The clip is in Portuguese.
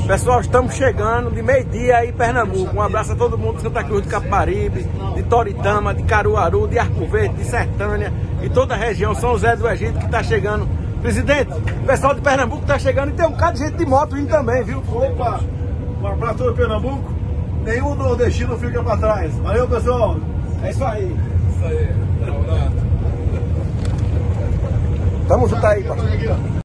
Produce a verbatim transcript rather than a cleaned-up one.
Pessoal, estamos chegando de meio-dia aí em Pernambuco. Um abraço a todo mundo de Santa Cruz do Capibaribe, de Toritama, de Caruaru, de Arco Verde, de Sertânia e toda a região São José do Egito que está chegando. Presidente, o pessoal de Pernambuco está chegando e tem um bocado de gente de moto indo também, viu? Opa! Um abraço a todo Pernambuco. Nenhum nordestino fica para trás. Valeu, pessoal! É isso aí. Isso aí. Tamo junto aí, parceiro.